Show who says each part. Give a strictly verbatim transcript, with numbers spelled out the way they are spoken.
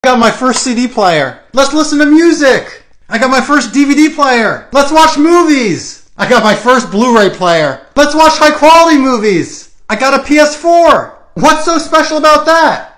Speaker 1: I got my first C D player. Let's listen to music. I got my first D V D player. Let's watch movies. I got my first Blu-ray player. Let's watch high quality movies. I got a P S four. What's so special about that?